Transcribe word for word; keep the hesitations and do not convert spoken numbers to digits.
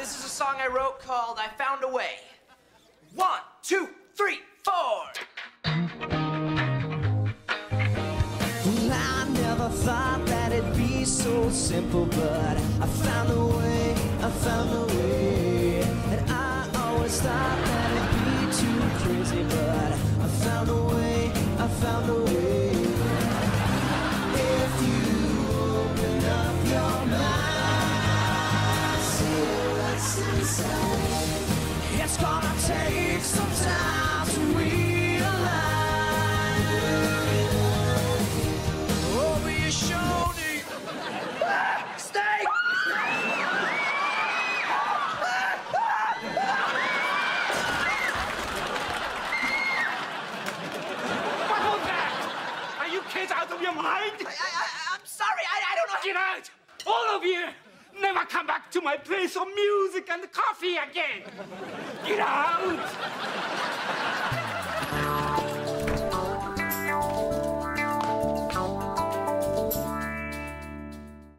this is a song I wrote called I Found a Way. One, two, three, four. I never thought that it'd be so simple, but I found a way, I found a way. And I always thought that it'd be too crazy, but I found a way, I found a way. If you open up your mind, see what's inside. It's gonna take some time to realize. Over your shoulder. Stay! What was that? Are you kids out of your mind? I, I, I'm sorry, I, I don't know. Get out! All of you! Never come back to my place of music and coffee again! Get out!